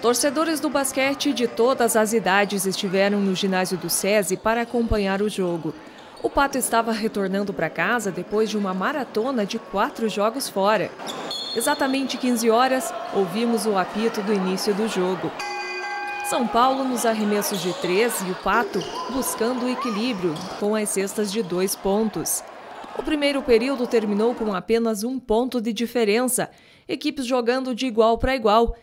Torcedores do basquete de todas as idades estiveram no ginásio do SESI para acompanhar o jogo. O Pato estava retornando para casa depois de uma maratona de 4 jogos fora. Exatamente 15 horas, ouvimos o apito do início do jogo. São Paulo nos arremessos de 3 e o Pato buscando o equilíbrio com as cestas de 2 pontos. O primeiro período terminou com apenas 1 ponto de diferença, equipes jogando de igual para igual,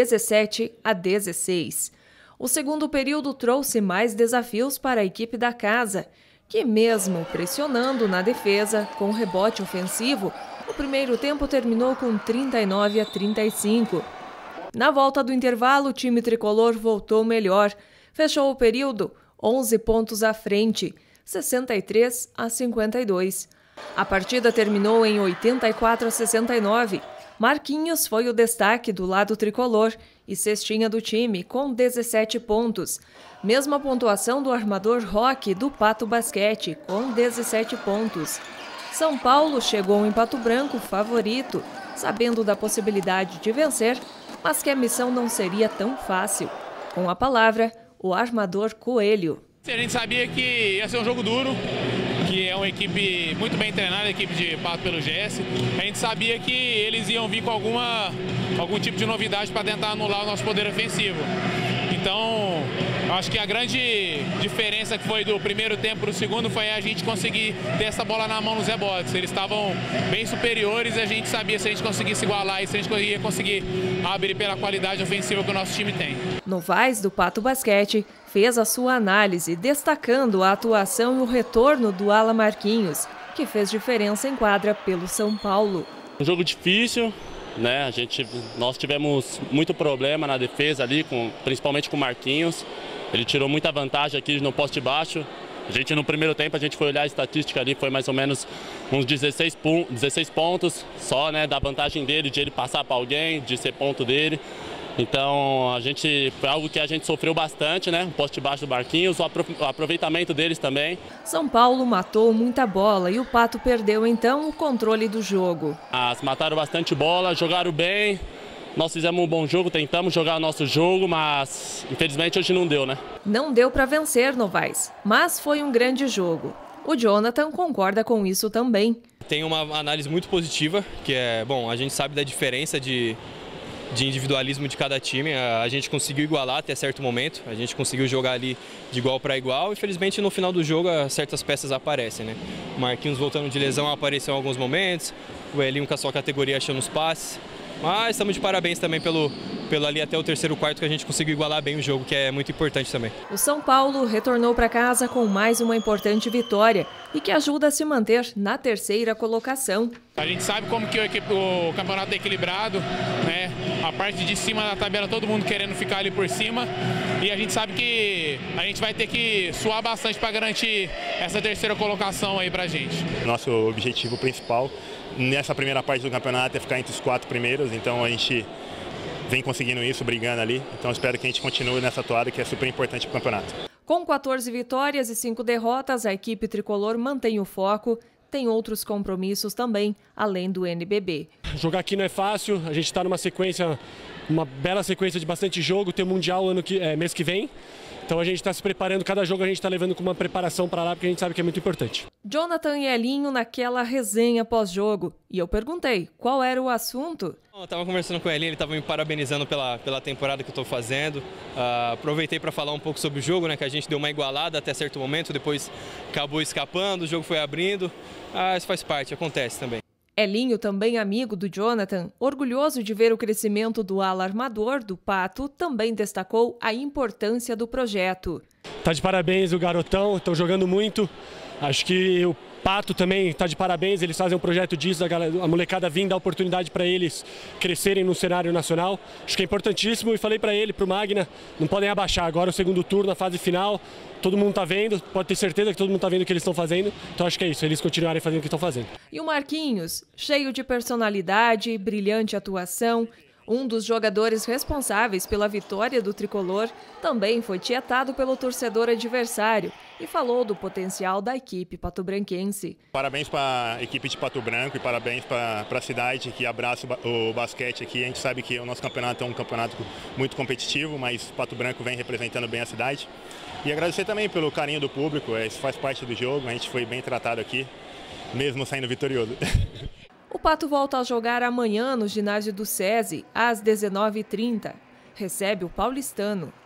17-16. O segundo período trouxe mais desafios para a equipe da casa, que mesmo pressionando na defesa com rebote ofensivo, o primeiro tempo terminou com 39-35. Na volta do intervalo, o time tricolor voltou melhor. Fechou o período 11 pontos à frente, 63-52. A partida terminou em 84-69. Marquinhos foi o destaque do lado tricolor e cestinha do time, com 17 pontos. Mesma pontuação do armador Roque do Pato Basquete, com 17 pontos. São Paulo chegou em Pato Branco favorito, sabendo da possibilidade de vencer, mas que a missão não seria tão fácil. Com a palavra, o armador Coelho. A gente sabia que ia ser um jogo duro, que é uma equipe muito bem treinada, a equipe de Pato pelo GS. A gente sabia que eles iam vir com algum tipo de novidade para tentar anular o nosso poder ofensivo. Então, eu acho que a grande diferença que foi do primeiro tempo para o segundo foi a gente conseguir ter essa bola na mão nos rebotes. Eles estavam bem superiores e a gente sabia se a gente conseguisse igualar e se a gente ia conseguir abrir pela qualidade ofensiva que o nosso time tem. Novaes do Pato Basquete fez a sua análise, destacando a atuação e o retorno do ala Marquinhos, que fez diferença em quadra pelo São Paulo. Um jogo difícil, né? Nós tivemos muito problema na defesa ali, principalmente com o Marquinhos. Ele tirou muita vantagem aqui no poste baixo. No primeiro tempo, a gente foi olhar a estatística ali, foi mais ou menos uns 16 pontos só, né? Da vantagem dele, de ele passar para alguém, de ser ponto dele. Então, foi algo que a gente sofreu bastante, né? O poste baixo do Marquinhos, o aproveitamento deles também. São Paulo matou muita bola e o Pato perdeu, então, o controle do jogo. Mataram bastante bola, jogaram bem. Nós fizemos um bom jogo, tentamos jogar o nosso jogo, mas infelizmente hoje não deu, né? Não deu para vencer, Novaes, mas foi um grande jogo. O Jonathan concorda com isso também. Tem uma análise muito positiva, que é, bom, a gente sabe da diferença de individualismo de cada time. A gente conseguiu igualar até certo momento, a gente conseguiu jogar ali de igual para igual. Infelizmente no final do jogo certas peças aparecem, né? O Marquinhos voltando de lesão apareceu em alguns momentos, o Elinho com a sua categoria achando os passes. Mas estamos de parabéns também pelo ali até o terceiro quarto, que a gente conseguiu igualar bem o jogo, que é muito importante também. O São Paulo retornou para casa com mais uma importante vitória e que ajuda a se manter na terceira colocação. A gente sabe como que o campeonato é equilibrado, né? A parte de cima da tabela, todo mundo querendo ficar ali por cima. E a gente sabe que a gente vai ter que suar bastante para garantir essa terceira colocação aí pra gente. Nosso objetivo principal nessa primeira parte do campeonato é ficar entre os 4 primeiros, então a gente vem conseguindo isso, brigando ali. Então espero que a gente continue nessa toada, que é super importante para o campeonato. Com 14 vitórias e 5 derrotas, a equipe tricolor mantém o foco. Tem outros compromissos também, além do NBB. Jogar aqui não é fácil, a gente está numa sequência, uma bela sequência de bastante jogo, tem o Mundial mês que vem. Então a gente está se preparando, cada jogo a gente está levando com uma preparação para lá, porque a gente sabe que é muito importante. Jonathan e Elinho naquela resenha pós-jogo. E eu perguntei, qual era o assunto? Eu estava conversando com o Elinho, ele estava me parabenizando pela temporada que eu estou fazendo. Aproveitei para falar um pouco sobre o jogo, né, que a gente deu uma igualada até certo momento, depois acabou escapando, o jogo foi abrindo. Isso faz parte, acontece também. Elinho, também amigo do Jonathan, orgulhoso de ver o crescimento do ala armador do Pato, também destacou a importância do projeto. Tá de parabéns o garotão, estão jogando muito. Acho que o Pato também está de parabéns, eles fazem um projeto disso, a molecada vir dar oportunidade para eles crescerem no cenário nacional. Acho que é importantíssimo e falei para ele, para o Magna, não podem abaixar. Agora o segundo turno, a fase final, todo mundo está vendo, pode ter certeza que todo mundo está vendo o que eles estão fazendo. Então acho que é isso, eles continuarem fazendo o que estão fazendo. E o Marquinhos, cheio de personalidade, brilhante atuação, um dos jogadores responsáveis pela vitória do tricolor, também foi tietado pelo torcedor adversário e falou do potencial da equipe patobranquense. Parabéns para a equipe de Pato Branco e parabéns para a cidade que abraça o basquete aqui. A gente sabe que o nosso campeonato é um campeonato muito competitivo, mas Pato Branco vem representando bem a cidade. E agradecer também pelo carinho do público, isso faz parte do jogo, a gente foi bem tratado aqui, mesmo saindo vitorioso. O Pato volta a jogar amanhã no ginásio do SESI, às 19h30. Recebe o Paulistano.